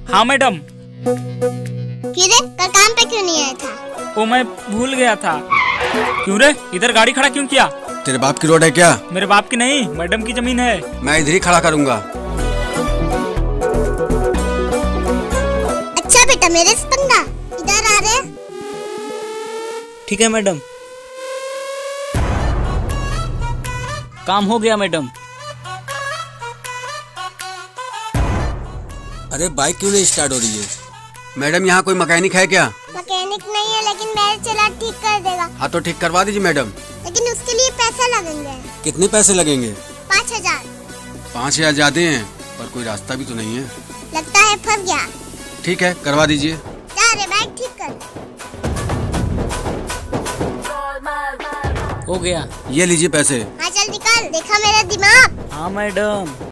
हाँ मैडम। क्यों रे, कल काम पे क्यों नहीं आया था? वो मैं भूल गया था। क्यों रे, इधर गाड़ी खड़ा क्यों किया? तेरे बाप की रोड है क्या? मेरे बाप की नहीं, मैडम की जमीन है। मैं इधर ही खड़ा करूंगा। अच्छा बेटा, मेरे से पंगा, इधर आ रहे। ठीक है मैडम। काम हो गया मैडम। अरे बाइक क्यों नहीं स्टार्ट हो रही है? मैडम यहाँ कोई मैकेनिक है क्या? मैकेनिक नहीं है, लेकिन मेरे चला ठीक कर देगा। हाँ तो ठीक करवा दीजिए मैडम। लेकिन उसके लिए पैसा लगेंगे। कितने पैसे लगेंगे? 5000। 5000 ज्यादा हैं, पर कोई रास्ता भी तो नहीं है। लगता है फंस गया। ठीक है, करवा दीजिए। जा रे, बाइक ठीक कर। हो गया। ये लीजिए पैसे। हाँ चल निकाल, देखा मेरा दिमाग। हाँ मैडम।